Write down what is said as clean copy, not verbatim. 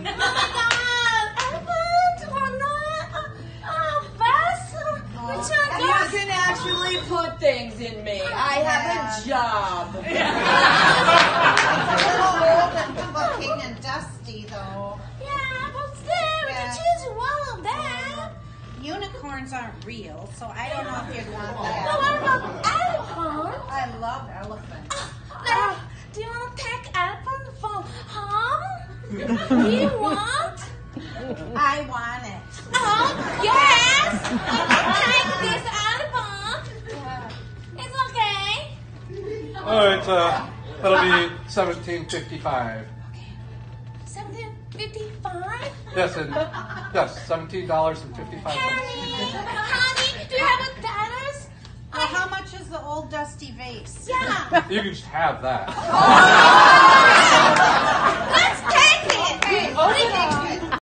You can actually put things in me. I have a job. It's a little old and looking and dusty, though. Yeah, but still, you choose one of them. Unicorns aren't real, so I don't know if you'd want But that. what about elephant? I love elephants. Do you want to take elephant for home? Do you want? I want it. Oh, yes! I can take this elephant. It's okay. All right, that'll be $17.55. $17.55? Yes, $17.55. Honey, do you have a dollars? Well, how much is the old dusty vase? Yeah. You can just have that.